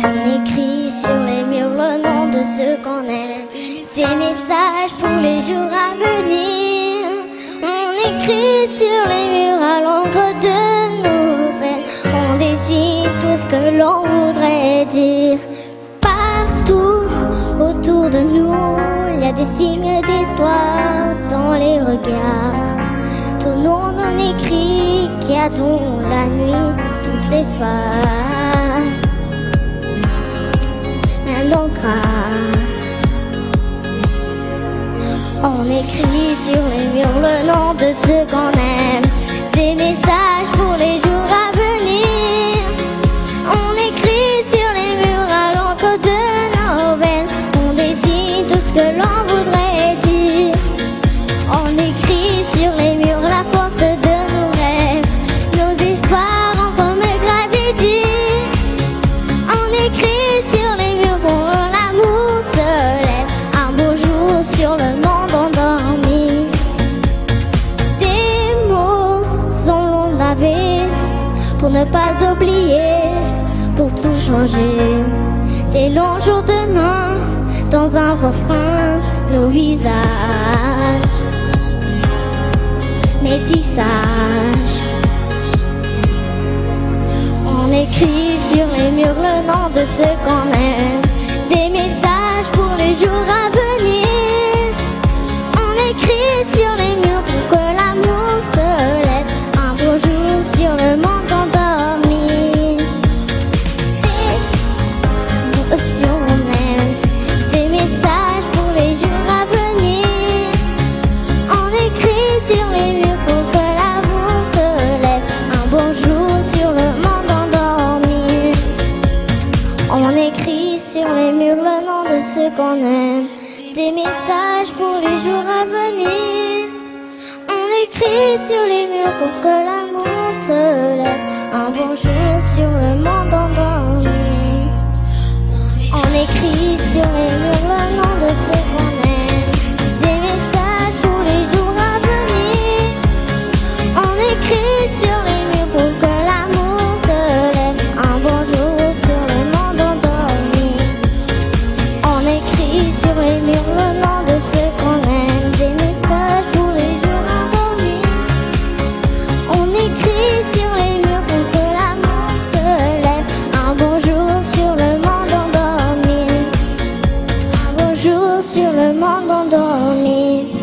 On écrit sur les murs le nom de ceux qu'on aime, des messages pour les jours à venir. On écrit sur les murs à l'encre de nos veines, on dessine tout ce que l'on voudrait dire. Partout autour de nous, il y a des signes d'histoire dans les regards. Tout nom non écrit qui attend la nuit, tout s'efface. Un l'ancrage. On écrit sur les murs le nom de ceux qu'on aime, des messages pour les jours à venir. On écrit sur les murs à l'encre de nos veines, on dessine tout ce que l'on voudrait dire. On écrit sur les murs la force de nos rêves, nos histoires en forme gravité. On écrit sur les murs pour l'amour se lève, un beau jour sur le monde endormi. Des mots sont longs d'avait pour ne pas oublier, pour tout changer. Des longs jours de main dans un refrain, nos visages métissage. On écrit sur les murs le nom de ceux qu'on aime, des messages pour les jours à venir. On écrit sur les murs pour que l'amour se lève, un beau jour sur le monde endormi. Des mots sur on aime, des messages pour les jours à venir. On écrit sur les murs pour que l'amour se lève, un beau jour sur le monde endormi. On écrit sur les murs le nom de ceux qu'on aime, des messages pour les jours à venir. On écrit sur les murs pour que l'amour se lève, un beau jour sur le monde endormi. On écrit sur les murs le nom de ceux qu'on aime, des messages pour les jours à venir. On écrit sur les murs pour que l'amour se lève, un beau jour sur le monde endormi. On écrit sur les murs le nom de ceux qu'on aime, des messages pour les jours endormis. On écrit sur les murs pour que l'amour se lève, un beau jour sur le monde endormi. Un beau jour sur le monde endormi.